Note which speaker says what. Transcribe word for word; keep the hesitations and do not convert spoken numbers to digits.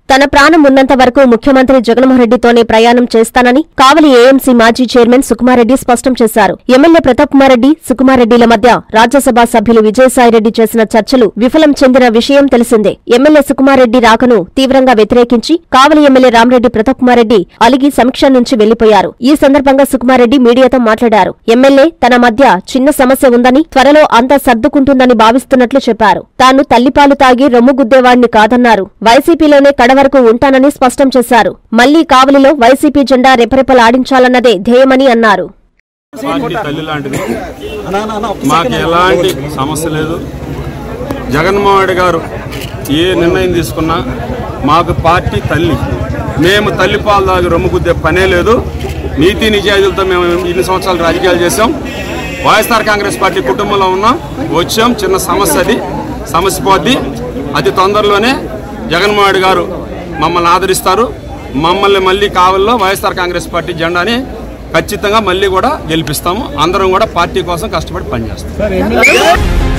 Speaker 1: తన ప్రాణం ఉన్నంత వరకు ముఖ్యమంత్రి జగన్మోహన్ రెడ్డితోనే ప్రయాణం చేస్తానని కావలి ఏఎంసీ మాజీ చైర్మన్ సుకుమారెడ్డి స్పష్టం చేశారు. ఎమ్మెల్యే ప్రతాప్ కుమార్ రెడ్డి, సుకుమారెడ్డిల మధ్య రాజ్యసభ సభ్యులు విజయసాయిరెడ్డి చేసిన చర్చలు విఫలం చెందిన విషయం తెలిసిందే. ఎమ్మెల్యే సుకుమారెడ్డి రాకను తీవ్రంగా వ్యతిరేకించి కావలి ఎమ్మెల్యే రామరెడ్డి ప్రతాప్ కుమార్ రెడ్డి అలిగి సమీక్ష నుంచి వెళ్లిపోయారు. ఈ సందర్భంగా సుకుమారెడ్డి మీడియాతో మాట్లాడారు. ఎమ్మెల్యే తన మధ్య చిన్న సమస్య ఉందని, త్వరలో అంతా సర్దుకుంటుందని భావిస్తున్నట్లు చెప్పారు. తాను తల్లిపాలు తాగి రొమ్ము గుద్దేవాడిని కాదన్నారు. వైసీపీలోనే కడవ వరకు ఉంటానని స్పష్టం చేశారు. మళ్లీ కావలిలో వైసీపీ జెండా రెపరెపలాడించాలన్నదే ధ్యేయమని అన్నారు.
Speaker 2: మాకు ఎలాంటి సమస్య లేదు. జగన్మోహన్ రెడ్డి గారు ఏ నిర్ణయం తీసుకున్నా మాకు పార్టీ తల్లి. మేము తల్లిపాలు దాగి రొమ్ము గుద్దే పనే లేదు. నీతి నిజాయితీలతో మేము ఇన్ని సంవత్సరాలు రాజకీయాలు చేసాం. వైఎస్ఆర్ కాంగ్రెస్ పార్టీ కుటుంబంలో ఉన్నాం. వచ్చాం, చిన్న సమస్య, అది సమస్య పోద్ది. అతి తొందరలోనే జగన్మోహన్ రెడ్డి గారు మమ్మల్ని ఆదరిస్తారు. మమ్మల్ని మళ్ళీ కావలిలో వైఎస్ఆర్ కాంగ్రెస్ పార్టీ జెండాని ఖచ్చితంగా మళ్ళీ కూడా గెలిపిస్తాము. అందరం కూడా పార్టీ కోసం కష్టపడి పనిచేస్తాం.